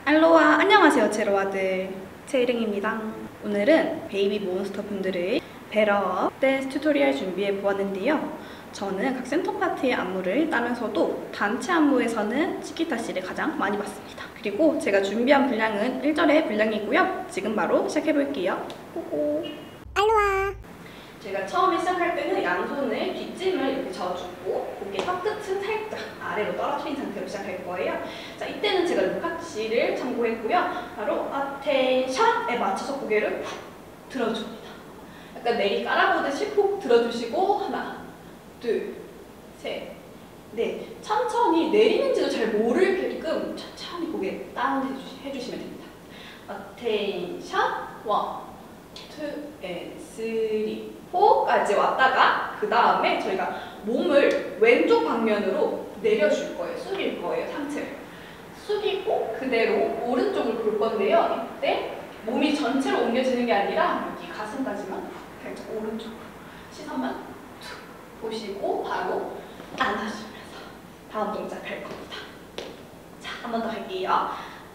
알로하, 안녕하세요 제로아들 채이링입니다. 오늘은 베이비 몬스터 분들의 베러업 댄스 튜토리얼 준비해 보았는데요. 저는 각 센터 파트의 안무를 따면서도 단체 안무에서는 치키타씨를 가장 많이 봤습니다. 그리고 제가 준비한 분량은 1절의 분량이고요. 지금 바로 시작해 볼게요. 고고. 알로하. 제가 처음에 시작할 때는 양손을 뒷짐을 이렇게 져주고 고개 턱끝은 살짝 아래로 떨어뜨린 상태로 시작할 거예요. 자, 이때는 제가 루카치를 참고했고요. 바로 어텐션에 맞춰서 고개를 푹 들어줍니다. 약간 내리 깔아보듯이 푹 들어주시고 하나, 둘, 셋, 넷. 천천히 내리는지도 잘 모르게끔 천천히 고개 다운 해주시면 됩니다. 어텐션, 원, 투, 앤, 쓰리, 4까지 왔다가 그 다음에 저희가 몸을 왼쪽 방면으로 내려줄 거예요. 숙일 거예요. 상체를 숙이고 그대로 오른쪽을 볼 건데요. 이때 몸이 전체로 옮겨지는 게 아니라 여기 가슴까지만 살짝 오른쪽으로 시선만 툭 보시고 바로 안아주면서 다음 동작 할 겁니다. 자, 한 번 더 할게요.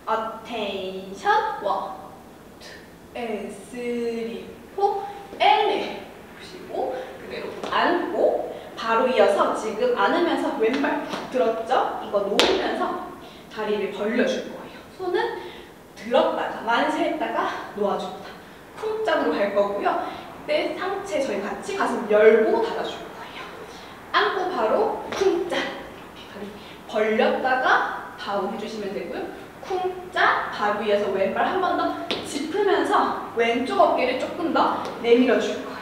어텐션, 원, 투, 앤, 쓰리, 포, 앤, 보시고 그대로 안고 바로 이어서 지금 안으면서 왼발 푹 들었죠? 이거 놓으면서 다리를 벌려줄 거예요. 손은 들었다가 만세했다가 놓아줍니다. 쿵짝으로 갈 거고요. 이때 상체 저희 같이 가슴 열고 닫아줄 거예요. 안고 바로 쿵짝 이렇게 다리 벌렸다가 다운 해주시면 되고요. 쿵짝 바로 이어서 왼발 한 번 더 짚으면서 왼쪽 어깨를 조금 더 내밀어 줄 거예요.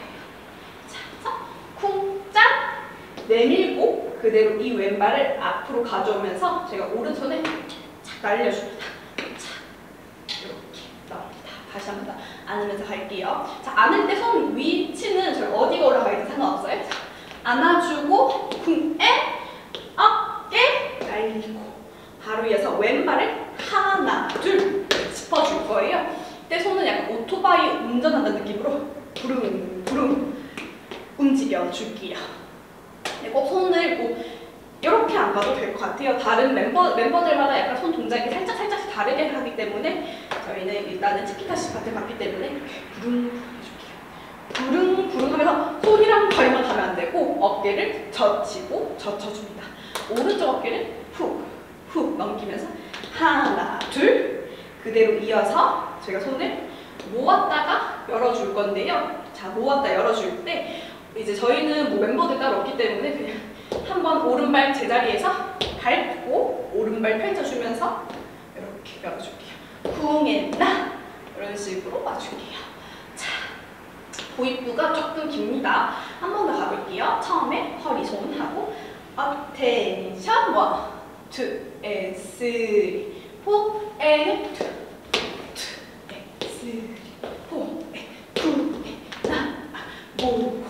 쿵짝 내밀고 그대로 이 왼발을 앞으로 가져오면서 제가 오른손을 착 날려줍니다. 착 이렇게 나옵니다. 다시 한 번 더 안으면서 갈게요. 자, 안을 때 손 위치는 저희 어디가 올라가 있든 상관없어요. 자, 안아주고 쿵에 어깨 날리고 바로 이어서 왼발을 하나 둘 짚어줄 거예요. 이때 손은 약간 오토바이 운전한다는 느낌으로 부릉부릉 움직여 줄게요. 꼭 손을 뭐 이렇게 안 가도 될 것 같아요. 다른 멤버들마다 약간 손 동작이 살짝씩 다르게 하기 때문에 저희는 일단은 치키타시 파트 같기 때문에 이렇게 부릉부릉 해줄게요. 부릉부릉 하면서 손이랑 발만 닿으면 안 되고 어깨를 젖히고 젖혀줍니다. 오른쪽 어깨를 훅 넘기면서 하나 둘 그대로 이어서 제가 손을 모았다가 열어줄 건데요. 자, 모았다 열어줄 때 이제 저희는 뭐 멤버들 따로 없기 때문에 그냥 한번 오른발 제자리에서 밟고 오른발 펼쳐주면서 이렇게 열어줄게요. 쿵앤나 이런 식으로 와줄게요. 자, 도입부가 조금 깁니다. 한 번 더 가볼게요. 처음에 허리 손 하고 어텐션, 원, 투, 앤, 쓰리, 포, 앤, 투, 앤, 쓰리, 포, 앤, 쿵, 앤, 나, 모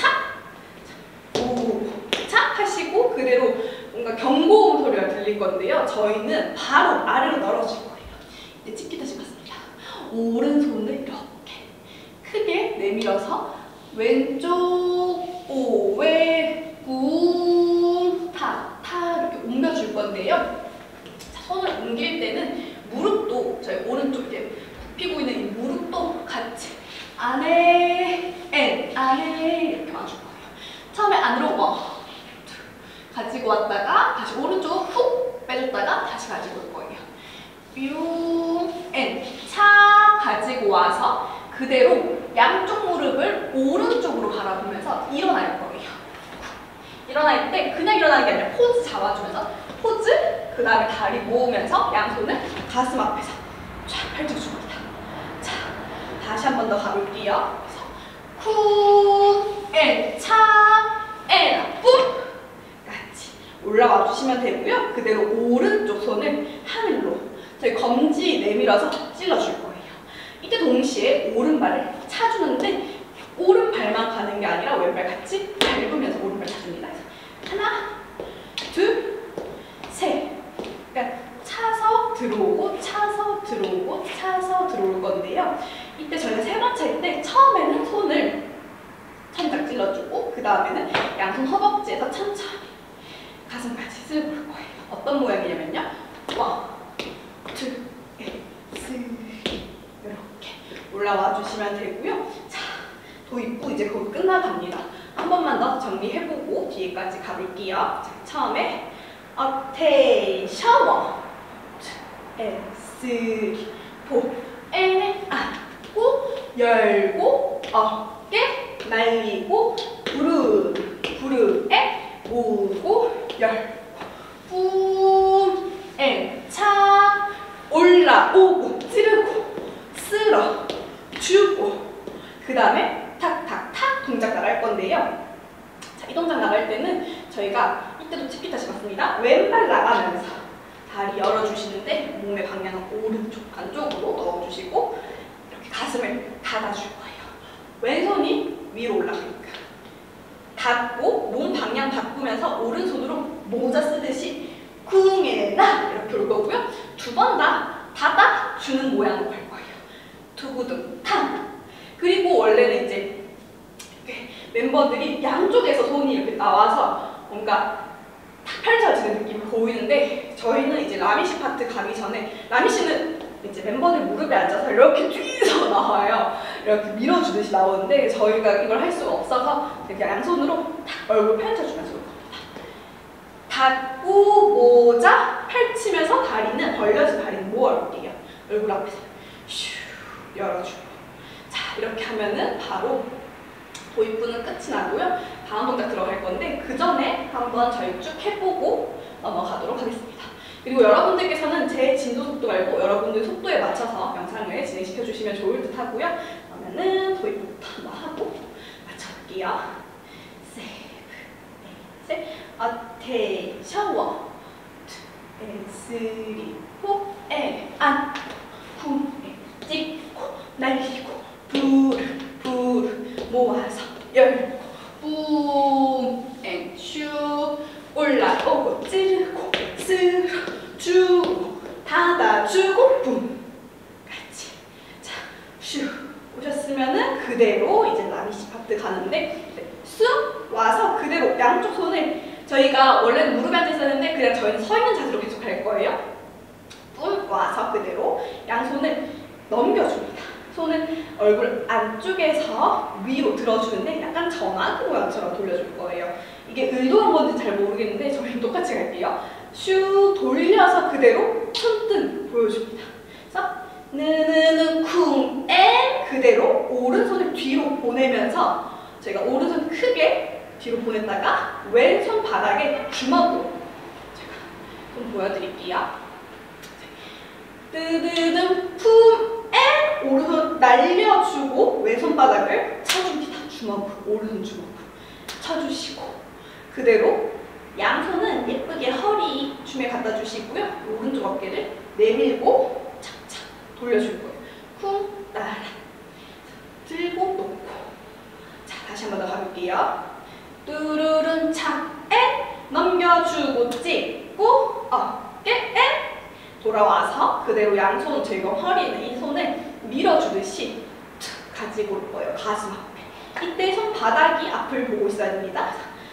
하시고 그대로 뭔가 경고음 소리가 들릴 건데요. 저희는 바로 아래로 널어줄 거예요. 이제 치키타시 맞습니다. 오른손을 이렇게 크게 내밀어서 왼쪽 오외 꾹 타 이렇게 옮겨줄 건데요. 자, 손을 옮길 때는 무릎도 저희 오른쪽 이렇게 굽히고 있는 이 무릎도 같이 안에 이렇게 와줄 거예요. 처음에 안으로 가지고 왔다가 다시 오른쪽으로 훅 빼줬다가 다시 가지고 올 거예요. 차 가지고 와서 그대로 양쪽 무릎을 오른쪽으로 바라보면서 일어날 거예요. 일어날 때 그냥 일어나는 게 아니라 포즈 잡아주면서 포즈 그 다음에 다리 모으면서 양손을 가슴 앞에서 쫙 펼쳐줍니다. 자, 다시 한 번 더 가볼게요. 쿵, 차, 뿜 같이 올라와 주시면 되고요. 그대로 오른쪽 손을 하늘로 저희 검지 내밀어서 찔러줄 거예요. 이때 동시에 오른발을 차주는데 오른발만 가는 게 아니라 왼발 같이 밟으면서 오른발 차줍니다. 하나, 둘, 셋. 그러니까 차서 들어오고 차서 들어오고 차서 들어올 건데요. 이때 저희가 세 번 찰 때 처음에는 손을 살짝 찔러주고 그 다음에는 양손 허벅지에서 천천히 가슴까지 쓸고 올 거예요. 어떤 모양이냐면요. 원, 투, 앤, 올라와 주시면 되고요. 자, 도입부 이제 거의 끝나갑니다. 한 번만 더 정리해보고 뒤에까지 가볼게요. 자, 처음에 어텐션 1, 2, 3, 4 N에 안고 열고 어깨 날리고 무릎에 오고 열고 뿜 N차 올라오고 찌르고 쓸어 주고 그 다음에 탁탁탁 동작 나갈 건데요. 자, 이 동작 나갈 때는 저희가 이때도 TP 다시 봤습니다. 왼발 나가면서 다리 열어주시는데 몸의 방향은 오른쪽 안쪽으로 넣어주시고 이렇게 가슴을 닫아줄 거예요. 왼손이 위로 올라가니까 닫고 몸 방향 바꾸면서 오른손으로 모자 쓰듯이 쿵에나 이렇게 올 거고요. 두 번 다 닫아주는 모양으로 갈 거예요. 두구둥 탕. 그리고 원래는 이제 멤버들이 양쪽에서 손이 이렇게 나와서 뭔가 탁 펼쳐지는 느낌이 보이는데 저희는 이제 라미씨 파트 가기 전에 라미씨는 이제 멤버들 무릎에 앉아서 이렇게 뒤에서 나와요. 이렇게 밀어주듯이 나오는데 저희가 이걸 할 수가 없어서 이렇게 양손으로 탁 얼굴 펼쳐주면서 올 겁니다. 닫고 모자 펼치면서 다리는 벌려진 다리는 모아볼게요. 얼굴 앞에서 슈 열어주고 자 이렇게 하면은 바로 도입부는 끝이 나고요. 다음 동작 들어갈 건데 그 전에 한번 저희 쭉 해보고 넘어가도록 하겠습니다. 그리고 여러분들께서는 제 진도 속도 말고 여러분들 속도에 맞춰서 영상을 진행시켜 주시면 좋을 듯 하고요. 그러면은 도입부부터 한번 하고 맞춰볼게요. 셋, 어텐션 1, 2, 3, 4, 안, 쿵, 찍고, 날리고, 부르, 모아서, 열고, 뿜, 쭉, 올라오고, 찌르고, 쓸어주고, 닫아주고, 뿜. 같이. 자, 슈. 오셨으면은 그대로 이제 라미씨 파트 가는데, 쑥 와서 그대로 양쪽 손을 저희가 원래는 무릎에 앉아 있었는데 그냥 저희는 서 있는 자세로 계속 갈 거예요. 뿜 와서 그대로 양손을 넘겨줍니다. 손은 얼굴 안쪽에서 위로 들어주는데 약간 정아그 모양처럼 돌려줄 거예요. 이게 의도한 건지 잘 모르겠는데 저희는 똑같이 갈게요. 슈 돌려서 그대로 손등 보여줍니다. 그래서 느느느 쿵 앤 그대로 오른손을 뒤로 보내면서 제가 오른손 크게 뒤로 보냈다가 왼손 바닥에 주먹으로 제가 좀 보여드릴게요. 뜨드듬 품 앤 오른손 날려주고 왼손 바닥을 쳐줍니다. 주먹으로 오른손 주먹으로 쳐주시고 그대로 양손은 예쁘게 허리 춤에 갖다 주시고요. 오른쪽 어깨를 내밀고 착착 돌려줄 거예요. 쿵 따라 들고 놓고 다시 한 번 더 가볼게요. 뚜루룬 착에 넘겨주고 찍고 어깨에 돌아와서 그대로 양손 제가 허리는 이 손을 밀어주듯이 가지고 올 거예요. 가슴 앞에. 이때 손바닥이 앞을 보고 있어야 됩니다.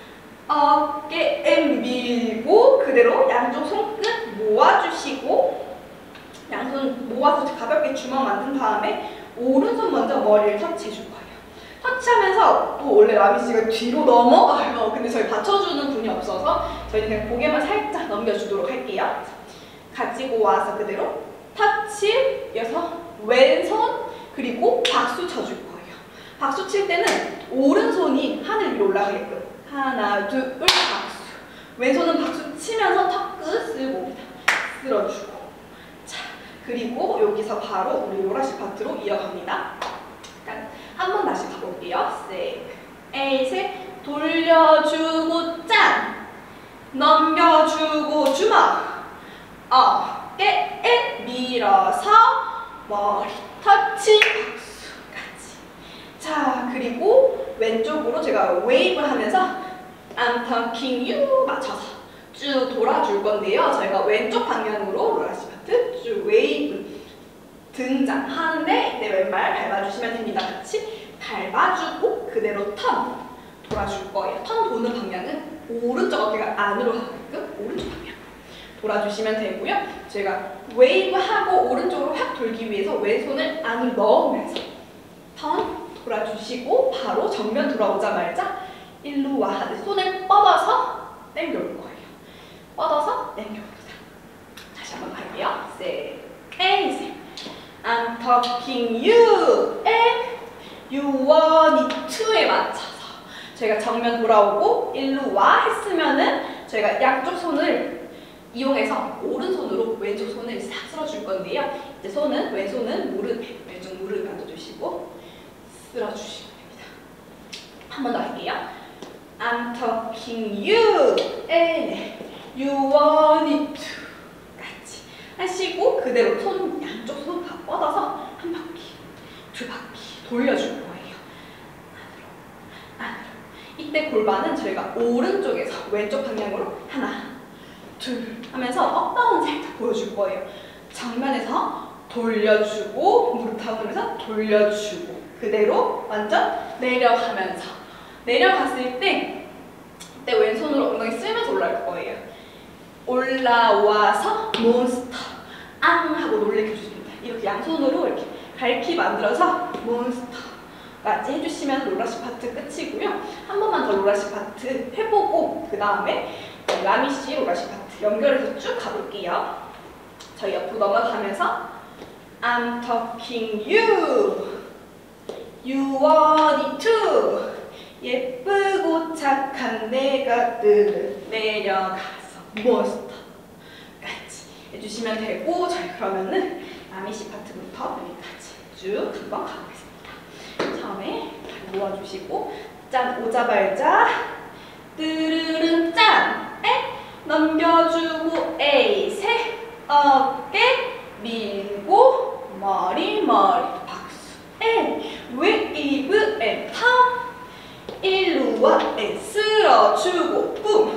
어깨에 밀고 그대로 양쪽 손끝 모아주시고 양손 모아서 가볍게 주먹 만든 다음에 오른손 먼저 머리를 터치해줄 거예요. 터치하면서 또 원래 라미씨가 뒤로 넘어가요. 근데 저희 받쳐주는 분이 없어서 저희는 그냥 고개만 살짝 넘겨주도록 할게요. 가지고 와서 그대로 터치, 이어서 왼손 그리고 박수 쳐줄 거예요. 박수 칠 때는 오른손이 하늘 위로 올라가게끔 하나, 둘, 박수. 왼손은 박수 치면서 턱끝 쓸고 쓸어주고 자 그리고 여기서 바로 우리 요라시 파트로 이어갑니다. 한 번 다시 가볼게요. 셋, 돌려주고 짠, 넘겨주고 주먹, 어깨에 밀어서 머리 터치 박수까지. 자 그리고 왼쪽으로 제가 웨이브 하면서 I'm talking you 맞춰서 쭉 돌아줄 건데요. 저희가 왼쪽 방향으로 로라시 파트 쭉 웨이브 등장하는데 이때 왼발 밟아주시면 됩니다. 같이 밟아주고 그대로 턴 돌아줄 거예요. 턴 도는 방향은 오른쪽 어깨가 안으로 가게끔 오른쪽 방향 돌아주시면 되고요. 제가 웨이브하고 오른쪽으로 확 돌기 위해서 왼손을 안으로 넣으면서 턴 돌아주시고 바로 정면 돌아오자마자 일로 와 하듯 손을 뻗어서 당겨올 거예요. 뻗어서 당겨옵니다. 다시 한번 갈게요. 셋, 에이, I'm talking you, and you want it to에 맞춰서 저희가 정면 돌아오고 일로 와 했으면은 저희가 양쪽 손을 이용해서 오른손으로 왼쪽 손을 싹 쓸어줄 건데요. 이제 손은 왼손은 무릎에, 왼쪽 무릎에 앉아주시고 쓸어주시면 됩니다. 한 번 더 할게요. I'm talking you, and you want it to 같이 하시고 그대로 손 양쪽 손 다 뻗어서 한 바퀴, 두 바퀴 돌려줄 거예요. 안으로. 이때 골반은 저희가 오른쪽에서 왼쪽 방향으로 하나, 둘 하면서 업다운 살짝 보여줄 거예요. 정면에서 돌려주고 무릎 다운하면서 돌려주고 그대로 완전 내려가면서 내려갔을 때 이때 왼손으로 엉덩이 쓸면서 올라올 거예요. 올라와서 몬스터 앙 하고 놀래켜주십니다. 이렇게 양손으로 이렇게 갈퀴 만들어서 몬스터까지 해주시면 롤러시 파트 끝이고요. 한 번만 더 롤러시 파트 해보고 그 다음에 라미씨 롤러시 파트 연결해서 쭉 가볼게요. 저희 옆으로 넘어가면서 I'm talking you, you want it too. 예쁘고 착한 내가 내려가서 몬스터 같이 해주시면 되고 저희 그러면은 라미씨 파트부터 여기까지 쭉 한번 가보겠습니다. 처음에 모아주시고 짠 오자발자 뜨르릉 짠 에 넘겨주고 에이 세 어깨 밀고 머리 박수 에 웨이브 에 턴 일로 와 에 쓸어주고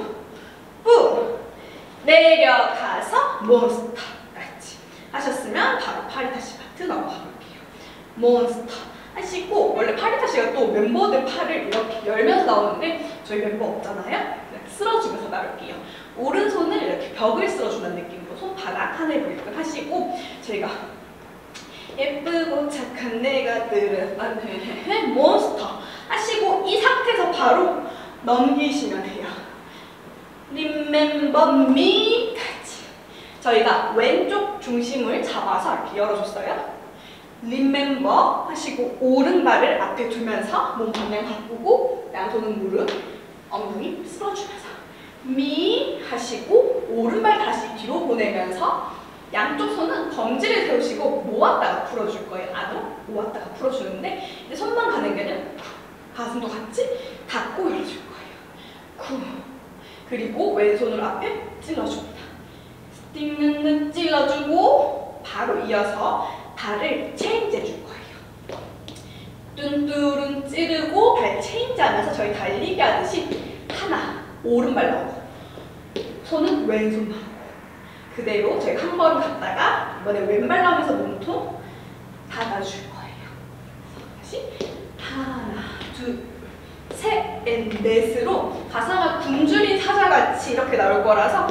뿜 내려가서 몬스터 같이 하셨으면 바로 파리타시 파트 넘어가 볼게요. 몬스터 하시고 원래 파리타시가 또 멤버들 팔을 이렇게 열면서 나오는데 저희 멤버 없잖아요. 쓸어주면서 나올게요. 오른손을 이렇게 벽을 쓸어주는 느낌으로 손바닥 하늘 보이게 하시고 저희가 예쁘고 착한 내가들은 몬스터 하시고 이 상태에서 바로 넘기시면 돼요. Remember me 같이 저희가 왼쪽 중심을 잡아서 이렇게 열어줬어요. Remember 하시고 오른발을 앞에 두면서 몸 방향 바꾸고 양손은 무릎 엉덩이 쓸어주면서 me 하시고 오른발 다시 뒤로 보내면서 양쪽 손은 검지를 세우시고 모았다가 풀어줄 거예요. 안으로 모았다가 풀어주는데 이제 손만 가는 게 아니라 가슴도 같이 닫고 열어줄 거예요. 그리고 왼손을 앞에 찔러줍니다. 스틱는 찔러주고 바로 이어서 발을 체인지 해줄 거예요. 뚠뚜룬 찌르고 발 체인지 하면서 저희 달리기 하듯이 하나 오른발 나오고 손은 왼손 나오고 그대로 저희 한 번 갔다가 이번에 왼발 나오면서 몸통 닫아줄 거예요. 다시 하나 둘 셋 넷으로 가사가 굶주린 사자같이 이렇게 나올 거라서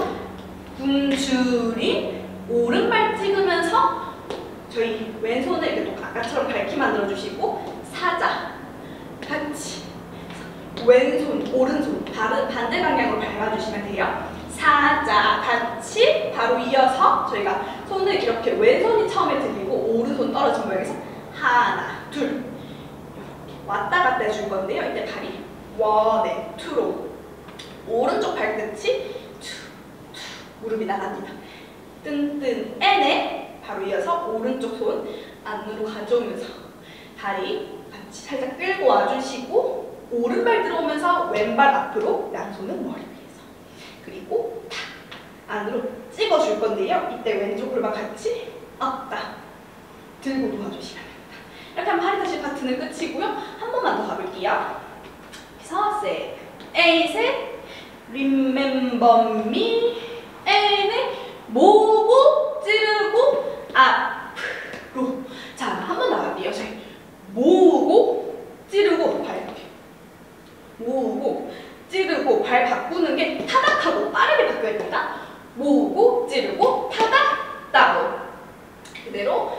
굶주린 오른발 찍으면서 저희 왼손을 이렇게 또 아까처럼 밝게 만들어주시고 사자 같이 왼손 오른손 다른 반대 방향으로 밟아주시면 돼요. 사자 같이 바로 이어서 저희가 손을 이렇게 왼손이 처음에 들리고 오른손 떨어진 모양에서 하나 둘 이렇게 왔다 갔다 해줄 건데요. 이때 발이 원에 투로 오른쪽 발끝이 무릎이 나갑니다. 뜬뜬 N에 바로 이어서 오른쪽 손 안으로 가져오면서 다리 같이 살짝 끌고 와주시고 오른발 들어오면서 왼발 앞으로 양손은 머리 위에서 그리고 탁 안으로 찍어줄 건데요. 이때 왼쪽 골반 같이 업다 들고 놓아주시면 됩니다. 이렇게 하면 파리타시 파트는 끝이고요. 한 번만 더 가볼게요. 그래서 셋, 에이 셋, remember me, 에이 모으고 찌르고 앞으로. 자, 한 번 나갈게요. 저희 모으고 찌르고 발 이렇게 모으고 찌르고 발 바꾸는 게 타닥하고 빠르게 바뀌어야 됩니다. 모으고 찌르고 타닥 다운 그대로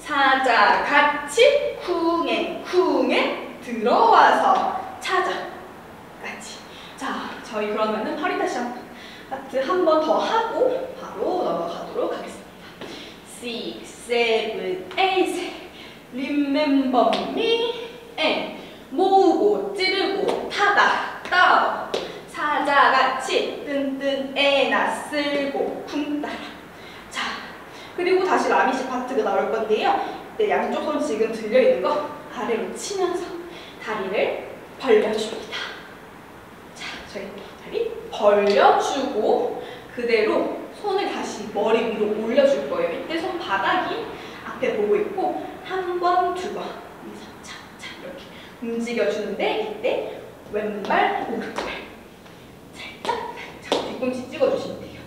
사자 같이 쿵에 쿵에 들어와서 찾아 같이. 자, 저희 그러면은 파리다시 파트 한 번 더 하고 바로 넘어가도록 하겠습니다. 6, 7, 8 Remember me and 모으고 찌르고 타다 따 사자같이 뜬뜬 애나 쓸고 쿵 따라. 자, 그리고 다시 라미시 파트가 나올 건데요. 네, 양쪽 손 지금 들려있는 거 아래로 치면서 다리를 벌려줍니다. 자, 저희 다리 벌려주고 그대로 손을 다시 머리 위로 올려줄 거예요. 이때 손바닥이 앞에 보고 있고 한 번, 두 번 차차 이렇게 움직여주는데 이때 왼발, 오른발 살짝 뒤꿈치 찍어주시면 돼요.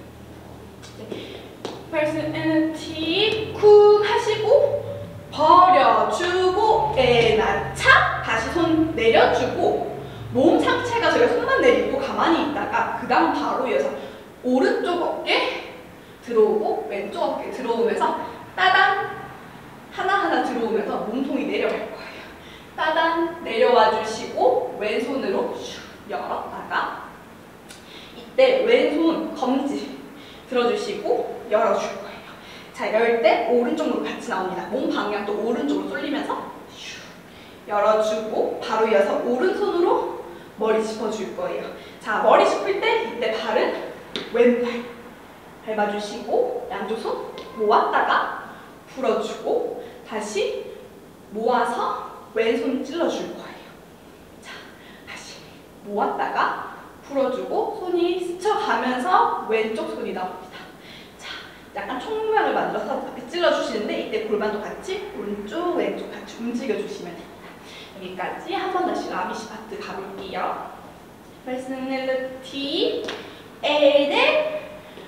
personality 쿵 하시고 버려주고 에나 차 다시 손 내려주고 몸 상체가 저희가 손만 내리고 가만히 있다가 그 다음 바로 이어서 오른쪽 어깨 들어오고 왼쪽 어깨 들어오면서 따단 하나하나 들어오면서 몸통이 내려갈 거예요. 따단 내려와 주시고 왼손으로 슉 열었다가 이때 왼손 검지 들어주시고 열어줄 거예요. 자, 열 때 오른쪽으로 같이 나옵니다. 몸 방향도 오른쪽으로 쏠리면서 슉 열어주고 바로 이어서 오른손으로 머리 짚어줄 거예요. 자, 머리 짚을 때 이때 발은 왼발 밟아주시고 양쪽 손 모았다가 풀어주고 다시 모아서 왼손 찔러줄 거예요. 자, 다시 모았다가 풀어주고 손이 스쳐가면서 왼쪽 손이 나옵니다. 자, 약간 총 모양을 만들어서 앞에 찔러주시는데 이때 골반도 같이 오른쪽 왼쪽 같이 움직여주시면 됩니다. 여기까지 한 번 다시 라미시 파트 가볼게요. personality 에덴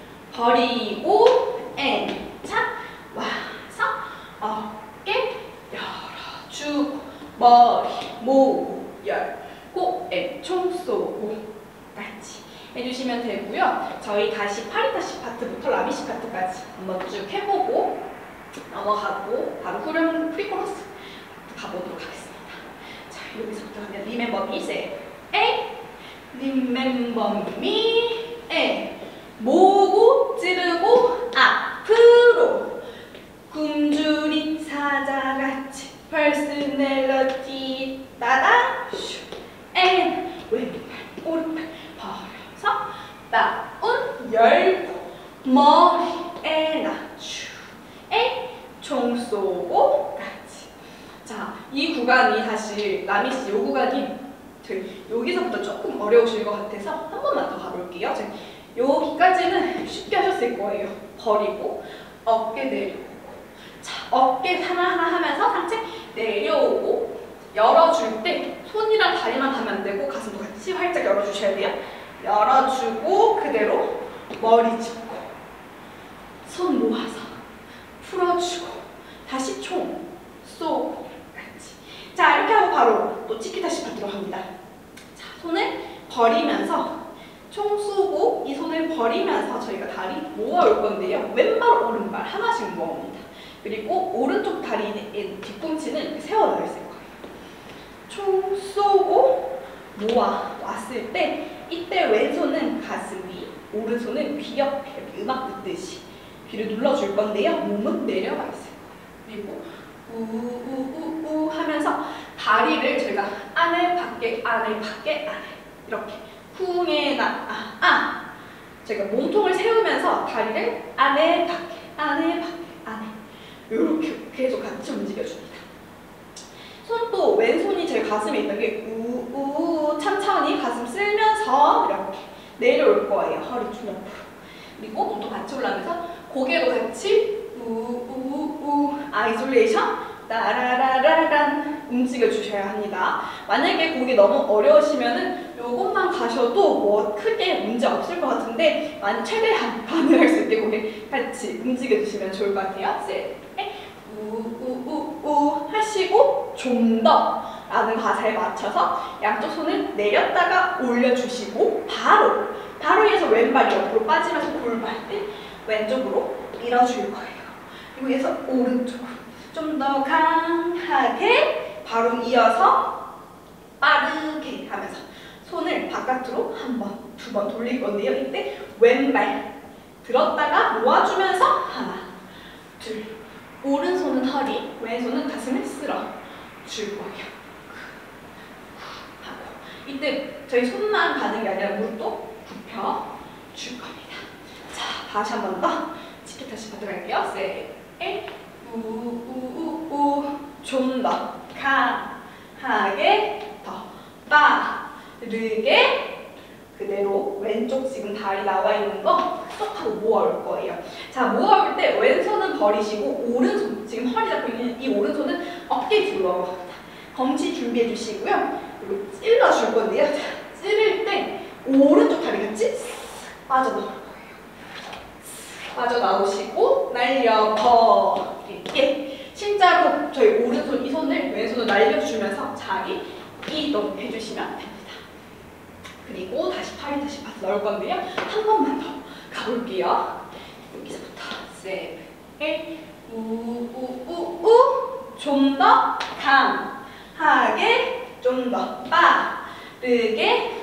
버리고 차 와서 어깨 열어주고 머리 모으고 열고 총 쏘고 같이 해주시면 되고요. 저희 다시 파리다시 파트부터 라미시 파트까지 한번 쭉 해보고 넘어가고 바로 후렴 프리코러스 가보도록 하겠습니다. 자, 여기서부터 그냥 Remember me, say A Remember me, A 모으고 찌르고 앞으로 굶주린 사자같이 personality 따당 슈 and 왼발 오른발 벌려서 다운 열고 머리 에나 슈에 총 쏘고 같이. 자, 이 구간이 사실 라미씨 이 구간이 여기서부터 조금 어려우실 것 같아서 한 번만 더 가볼게요. 여기까지는 쉽게 하셨을 거예요. 버리고 어깨 내려오고 자, 어깨 하나하나 하면서 상체 내려오고 열어줄 때 손이랑 다리만 가면 안 되고 가슴도 같이 활짝 열어주셔야 돼요. 열어주고 그대로 머리 짚고 손 모아서 풀어주고 다시 총 쏘고 같이. 자, 이렇게 하고 바로 또 치키타시 파트로 갑니다. 자, 손을 버리면서 총 쏘고 이 손을 버리면서 저희가 다리 모아올 건데요. 왼발, 오른발 하나씩 모아옵니다. 그리고 오른쪽 다리 뒤꿈치는 이렇게 세워놔 있을 거예요. 총 쏘고 모아 왔을 때 이때 왼손은 가슴 위, 오른손은 귀 옆에 이렇게 음악 듣듯이 귀를 눌러줄 건데요. 몸은 내려가 있을 거예요. 그리고 우우우우 하면서 다리를 저희가 안에 밖에 안에 밖에 안에 이렇게 쿵에나 제가 몸통을 세우면서 다리를 안에 밖에 안에 밖에 안에 이렇게 계속 같이 움직여줍니다. 손도 왼손이 제 가슴에 있던 게 우우 천천히 가슴 쓸면서 이렇게 내려올 거예요. 허리 좀 옆으로. 그리고 몸도 같이 올라오면서 고개도 같이 우우우 아이솔레이션 따라라라란 움직여주셔야 합니다. 만약에 곡이 너무 어려우시면은 요것만 가셔도 뭐 크게 문제 없을 것 같은데 최대한 가능할 수 있게 고개 같이 움직여주시면 좋을 것 같아요. 셋, 우우우우 하시고 좀 더 라는 가사에 맞춰서 양쪽 손을 내렸다가 올려주시고 바로 이어서 왼발 옆으로 빠지면서 골반 때 왼쪽으로 밀어줄 거예요. 그리고 이어서 오른쪽으로 좀 더 강하게 바로 이어서 빠르게 하면서 손을 바깥으로 한 번, 두 번 돌릴 건데요. 이때 왼발 들었다가 놓아주면서 하나, 둘. 오른손은 허리, 왼손은 가슴을 쓸어 줄 거예요. 하고 이때 저희 손만 가는 게 아니라 무릎도 굽혀 줄 겁니다. 자, 다시 한 번 더 치키타 시파 들어갈게요. 세, 우우우우 좀 더 강하게 더 빠르게 그대로 왼쪽 지금 다리 나와 있는 거 쏙 하고 모아올 거예요. 자, 모아올 때 왼손은 버리시고 오른손, 지금 허리 잡고 있는 이 오른손은 어깨 뒤로 넘어갑니다. 검지 준비해 주시고요. 그리고 찔러줄 건데요. 자, 찌를 때 오른쪽 다리 같이 빠져나올 거예요. 빠져나오시고 날려버리게 진짜로 저희 오른손 이 손을 왼손으로 날려주면서 자리 이동해 주시면 됩니다. 그리고 다시 팔이 다시 파서 넣을 건데요. 한 번만 더 가볼게요. 여기서부터 셋, 우우우우 좀 더 강하게 좀 더 빠르게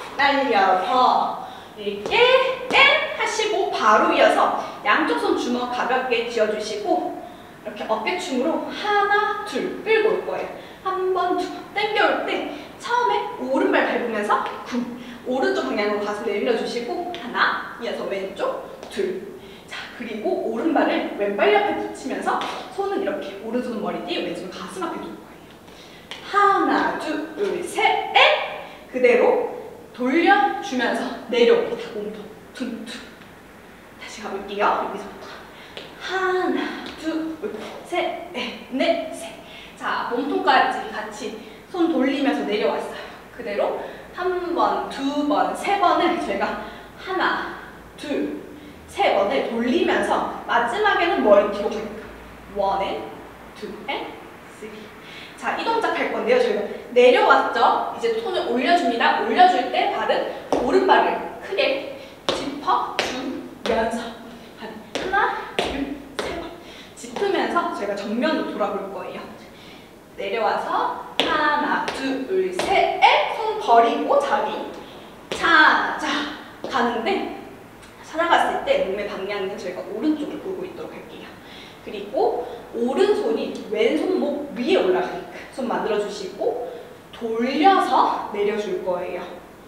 날려버리게 하시고 바로 이어서 양쪽 손 주먹 가볍게 쥐어주시고 이렇게 어깨춤으로 하나, 둘 끌고 올 거예요. 한 번, 두 번 당겨올 때 처음에 오른발 밟으면서 쿵 오른쪽 방향으로 가슴 내밀어주시고 하나, 이어서 왼쪽, 둘. 자, 그리고 오른발을 왼발 옆에 붙이면서 손은 이렇게 오른손은 머리 뒤, 왼손은 가슴 앞에 둘 거예요. 하나, 둘, 셋, 넷. 그대로 돌려주면서 내려옵니다. 몸통 퉁퉁. 다시 가볼게요. 여기서부터 하나, 둘, 셋, 넷, 셋. 자, 몸통까지 같이 손 돌리면서 내려왔어요. 그대로 한 번, 두 번, 세 번을 저희가 하나, 둘, 세 번을 돌리면서 마지막에는 머리 뒤로 가게끔 원 앤, 투 앤, 쓰리. 자, 이 동작 할 건데요. 저희가 내려왔죠? 이제 손을 올려줍니다. 올려줄 때 발은 오른발을 크게 짚어주면서 하나, 둘, 세 번 짚으면서 저희가 정면으로 돌아볼 거예요. 내려와서 하나, 둘, 셋, 손 버리고 자리 찾아 가는데 살아갔을 때 몸의 방향은 저희가 오른쪽을 보고 있도록 할게요. 그리고 오른손이 왼손목 위에 올라가게끔 손 만들어주시고 돌려서 내려줄 거예요.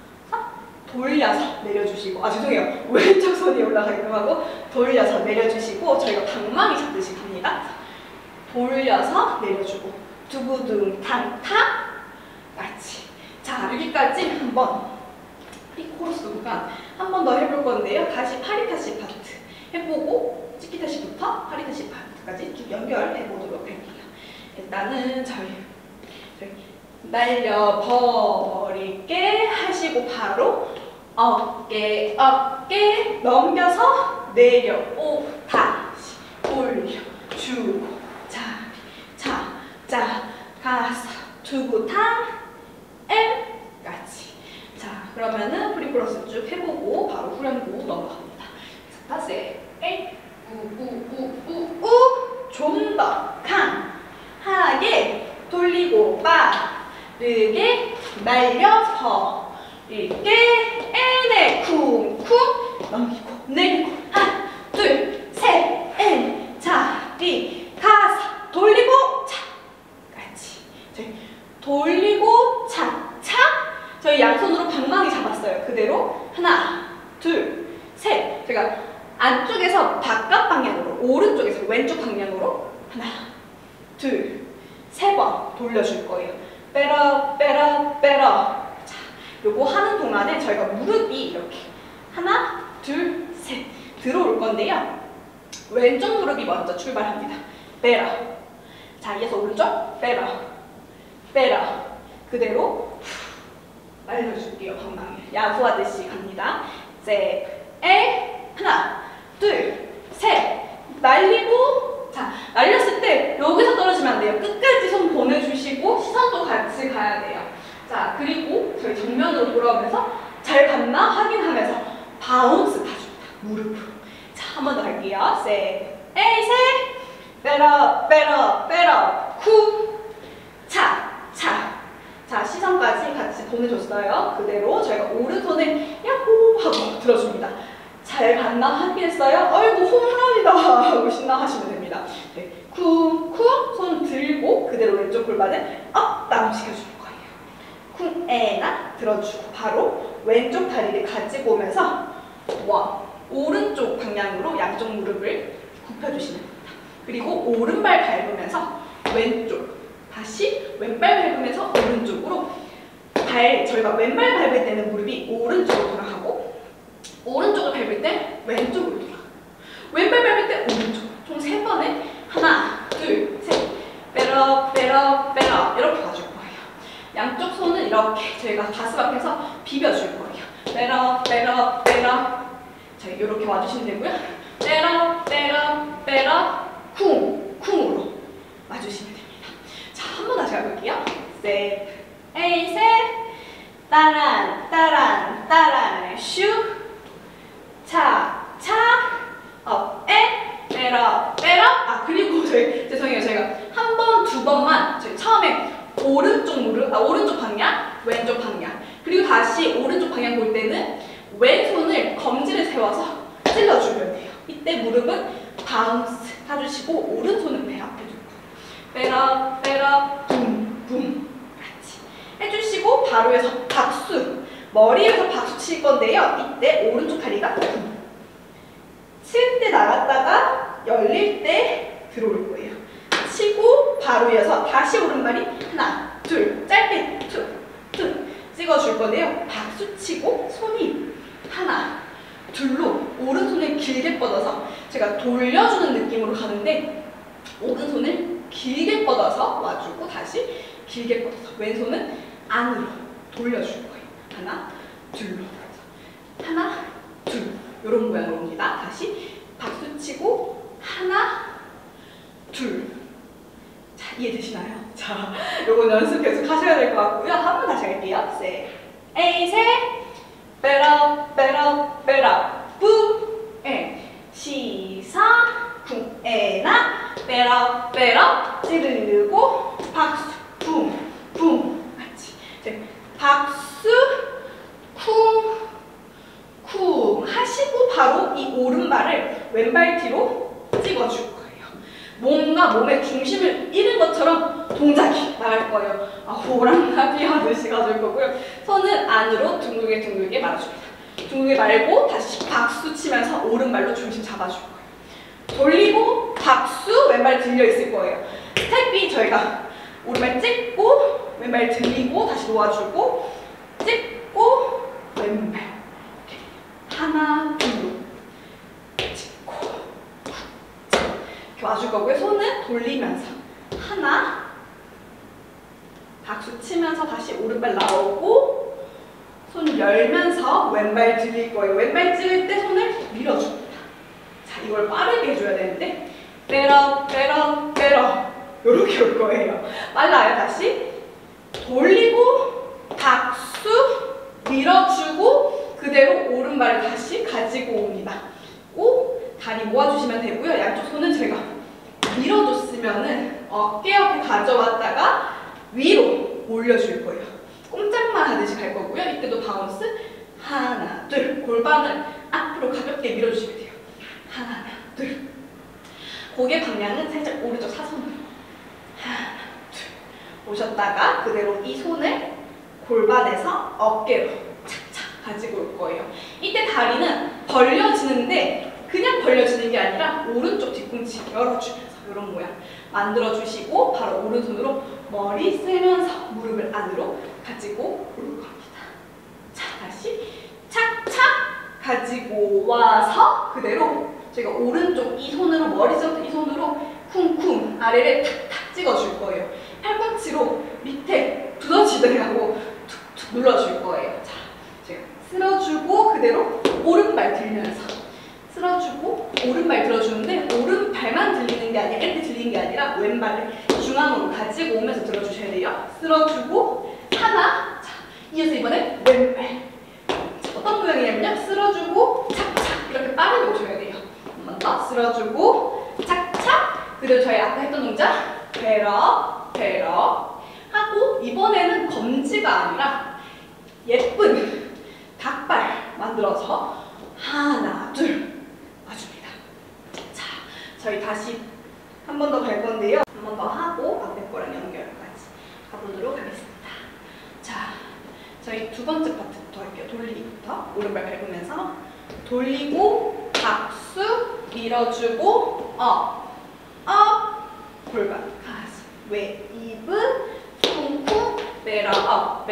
돌려서 내려주시고 죄송해요. 왼쪽 손이 올라가게끔 하고 돌려서 내려주시고 저희가 방망이 잡듯이 갑니다. 돌려서 내려주고 두구둥 탕탕 같이. 자, 여기까지 한번 프리코러스 부분 한 번 더 해볼 건데요. 다시 파리타시 파트 해보고 치키타시부터 파리타시 파트까지 쭉 연결해 보도록 할게요. 일단은 저희 날려버리게 하시고 바로 어깨 넘겨서 내려오 다시 올려주고 자 가서 두고 탕까지. 자, 그러면은 프리코러스 쭉 해보고 바로 후렴구 넘어갑니다. 다시 우우우우우 좀 더 강하게 돌리고 빠르게 날려서 이렇게 앤에 쿵쿵 넘기고 내리고 하나 둘 셋 앤 자리 가서 돌리고 차까지. 저희 돌리고 차차 저희 양손으로 방망이 잡았어요. 그대로 하나 둘 셋. 제가 안쪽에서 바깥 방향으로 오른쪽에서 왼쪽 방향으로 하나 둘 세 번 돌려줄 거예요. 빼러 자, 요거 하는 동안에 저희가 무릎이 이렇게 하나 둘 셋 들어올 건데요. 왼쪽 무릎이 먼저 출발합니다. 빼러. 자, 이어서 오른쪽 빼러 그대로 날려줄게요. 방망이 야구하듯이 갑니다. 하나 둘 셋 날리고. 자, 날렸을 때 여기서 떨어지면 안 돼요. 끝까지 손 보내주시고 시선도 같이 가야 돼요. 자, 그리고 저희 정면으로 돌아오면서 잘 갔나 확인하면서 바운스 타줍니다. 무릎으로. 자, 한 번 더 할게요. 셋 빼러 쿵, 차, 차. 자, 시선까지 같이 보내줬어요. 그대로 저희가 오른손을 야호 하고 들어줍니다. 잘 갔나 확인했어요? 아이고 홈런이다 하고 신나 하시면 됩니다. 네, 쿵, 쿵, 손 들고 그대로 왼쪽 골반을 업, 다운 시켜주는 거예요. 쿵, 에나 들어주고 바로 왼쪽 다리를 가지고 오면서 와, 오른쪽 방향으로 양쪽 무릎을 굽혀주시면 됩니다. 그리고 오른발 밟으면서 왼쪽, 다시 왼발 밟으면서 오른쪽으로 저희가 왼발 밟을 때는 무릎이 오른쪽으로 돌아가고 오른쪽을 밟을 때 왼쪽으로 돌아가고 왼발 밟을 때 오른쪽 총 3번에 하나, 둘, 셋 빼러 빼러 빼러 이렇게 가줄 거예요. 양쪽 손은 이렇게 저희가 가슴 앞에서 비벼줄 거예요. 빼러 빼러 빼러 자 이렇게 와주시면 되고요. 빼러 빼러 빼러 쿵 쿵으로 와주시면 됩니다. 자, 한 번 다시 가볼게요. 셋, 에이 셋, 따란 따란 따란 슉, 차, 차, 업, 에, 빼러 빼러. 아 그리고 저희 죄송해요. 저희가 한 번, 2번만 저희 처음에 오른쪽 무릎, 오른쪽 방향, 왼쪽 방향. 그리고 다시 오른쪽 방향 볼 때는 왼손을 검지를 세워서 찔러주면 돼요. 이때 무릎은 바운스 해주시고 오른손은 배 앞에 두고 빼러 빼러 붐붐 같이 해주시고 바로 해서 박수, 머리에서 박수 칠 건데요. 이때 오른쪽 다리가 칠 때 나갔다가 열릴 때 들어올 거예요. 치고 바로 이어서 다시 오른발이 하나, 둘, 짧게 툭툭 찍어줄 건데요. 박수 치고 손이 하나, 둘로 오른손을 길게 뻗어서 제가 돌려주는 느낌으로 가는데 오른손을 길게 뻗어서 와주고 다시 길게 뻗어서 왼손은 안으로 돌려줄 거예요. 하나, 둘로 하나, 둘 이런 모양으로 옵니다. 다시 박수 치고 하나, 둘. 자, 이해되시나요? 자, 요건 연습 계속 하셔야 될 것 같고요. 한 번 다시 할게요. 셋, 에이 셋, 빼러 빼러 빼러 뿌, 에, 시선, 쿵, 에나, 빼러 빼러 찌르고 박수, 쿵, 쿵 같이. 네, 박수, 쿵, 쿵 하시고 바로 이 오른발을 왼발 뒤로 찍어줄 거예요. 뭔가 몸의 중심을 잃은 것처럼 동작이 나갈 거예요. 아, 호랑나비 하듯이 가줄 거고요. 손은 안으로 둥글게 둥글게 말아줍니다. 둥글게 말고 다시 박수 치면서 오른발로 중심 잡아줄 거예요. 돌리고 박수, 왼발 들려 있을 거예요. 스텝 B 저희가 오른발 찍고 왼발 들리고 다시 놓아주고 찍고 왼발 하나, 둘 찍고 이렇게 와줄 거고요. 손은 돌리면서 하나, 박수 치면서 다시 오른발 나오고 손 열면서 왼발 들릴 거예요. 왼발 찌를 때 손을 밀어줍니다. 자, 이걸 빠르게 해줘야 되는데 빼러 빼러 빼러 이렇게 올 거예요. 빨라요. 다시 돌리고 박수 밀어주고 그대로 오른발을 다시 가지고 옵니다. 꼭 다리 모아주시면 되고요. 양쪽 손은 제가 밀어줬으면은 어깨 옆에 가져왔다가 위로 올려줄 거예요. 꼼짝만 하듯이 갈 거고요. 이때도 바운스 하나, 둘 골반을 앞으로 가볍게 밀어주시면 돼요. 하나, 둘 고개 방향은 살짝 오른쪽 사선으로 하나, 둘 오셨다가 그대로 이 손을 골반에서 어깨로 착착 가지고 올 거예요. 이때 다리는 벌려지는데 그냥 벌려지는 게 아니라 오른쪽 뒤꿈치 열어주면서 이런 모양 만들어주시고 바로 오른손으로 머리 쓰면서 무릎을 안으로 가지고 올 겁니다. 자, 다시 착착 가지고 와서 그대로 제가 오른쪽 이 손으로 머리부터 이 손으로 쿵쿵 아래를 탁탁 찍어줄 거예요. 팔꿈치로 밑에 두더지들 하고 툭툭 눌러줄 거예요. 자, 제가 쓸어주고 그대로 오른발 들면서 쓸어주고 오른발 들어주는데 오른발만 들리는 게 아니라 이렇게 들리는 게 아니라 왼발을 중앙으로 가지고 오면서 들어주셔야 돼요. 쓸어주고 하나, 자, 이어서 이번엔 왼발. 자, 어떤 모양이냐면요. 쓸어주고 착착 이렇게 빠르게 오셔야 돼요. 한 번 더 쓸어주고 착착 그리고 저희 아까 했던 동작 베러 하고 이번에는 검지가 아니라 예쁜 닭발 만들어서 하나 둘 놔줍니다. 자, 저희 다시 한 번 더 갈 건데요. 한 번 더 하고 앞에 거랑 연결까지 가보도록 하겠습니다. 자, 저희 두 번째 파트부터 할게요. 돌리기부터. 오른발 밟으면서 돌리고 박수 밀어주고 업 골반 가슴 웨이브 쿵쿵 베러 업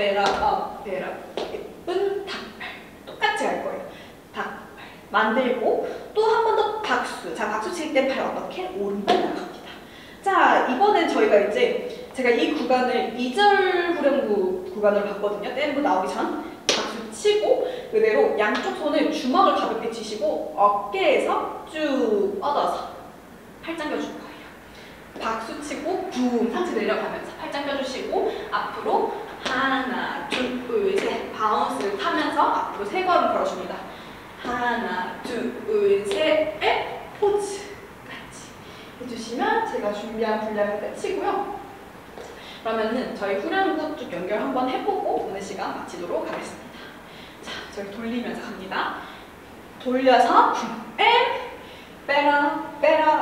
예쁜 닭발 똑같이 할 거예요. 닭발 만들고 또 한 번 더 박수. 자, 박수 칠 때 발 어떻게? 오른발 나갑니다. 자, 이번엔 저희가 이제 제가 이 구간을 2절 후렴구 구간으로 봤거든요. 댄브 나오기 전 박수 치고 그대로 양쪽 손을 주먹을 가볍게 쥐시고 어깨에서 쭉 뻗어서 팔짱 껴줄 거예요. 박수 치고 붐 상체 내려가면서 팔짱 껴주시고 앞으로 하나 둘 셋 바운스를 타면서 앞으로 3걸음 걸어줍니다. 하나 둘 셋 포즈 같이 해주시면 제가 준비한 분량을 끝이고요. 그러면은 저희 후렴구 쭉 연결 한번 해보고 오늘 시간 마치도록 하겠습니다. 자, 저희 돌리면서 갑니다. 돌려서 베러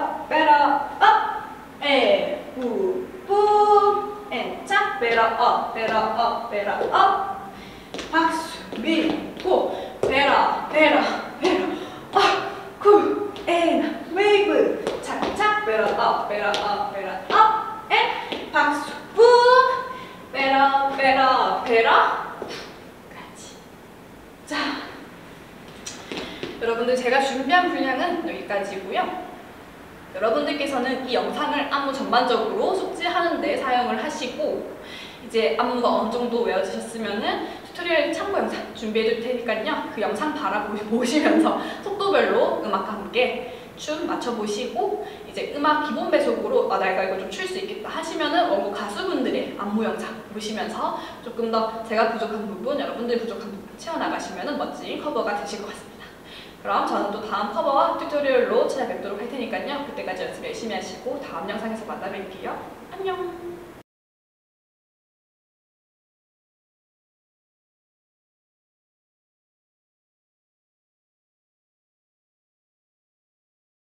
업 뿌뿌 짝 베러 업 박수 밀고 베러 쿨 웨이브 착착 베러 업 박수 뿌 베러 같이. 자, 여러분들 제가 준비한 분량은 여기까지고요. 여러분들께서는 이 영상을 안무 전반적으로 숙지하는 데 사용을 하시고 이제 안무가 어느 정도 외워지셨으면은 튜토리얼 참고 영상 준비해 둘 테니까요. 그 영상 바라보시면서 속도별로 음악과 함께 춤 맞춰보시고 이제 음악 기본 배속으로 내가 이거 좀 출 수 있겠다 하시면은 원곡 가수분들의 안무 영상 보시면서 조금 더 제가 부족한 부분, 여러분들이 부족한 부분 채워나가시면은 멋진 커버가 되실 것 같습니다. 그럼 저는 또 다음 커버와 튜토리얼로 찾아뵙도록 할 테니까요. 그때까지 연습 열심히 하시고 다음 영상에서 만나 뵐게요. 안녕!